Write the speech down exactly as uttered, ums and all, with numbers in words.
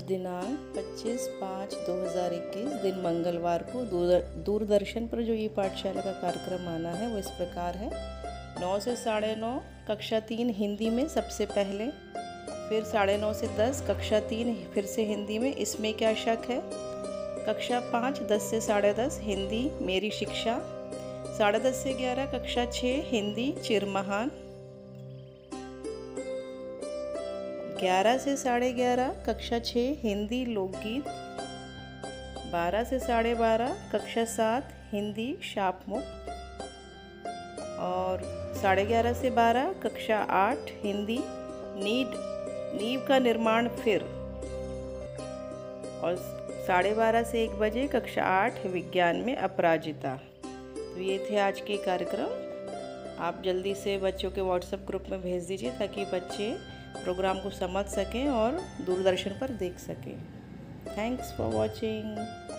दिनांक पच्चीस पाँच दो हज़ार इक्कीस दिन मंगलवार को दूरदर्शन पर जो ये पाठशाला का कार्यक्रम आना है वो इस प्रकार है। नौ से साढ़े नौ कक्षा तीन हिंदी में सबसे पहले, फिर साढ़े नौ से दस कक्षा तीन फिर से हिंदी में इसमें क्या शक है। कक्षा पाँच दस से साढ़े दस हिंदी मेरी शिक्षा, साढ़े दस से ग्यारह कक्षा छः हिंदी चिरमहान, ग्यारह से साढ़े ग्यारह कक्षा छः हिंदी लोकगीत, बारह से साढ़े बारह कक्षा सात हिंदी शापमुक्त और साढ़े ग्यारह से बारह कक्षा आठ हिंदी नीड नींव का निर्माण फिर, और साढ़े बारह से एक बजे कक्षा आठ विज्ञान में अपराजिता। तो ये थे आज के कार्यक्रम। आप जल्दी से बच्चों के व्हाट्सएप ग्रुप में भेज दीजिए ताकि बच्चे प्रोग्राम को समझ सकें और दूरदर्शन पर देख सकें। Thanks for watching.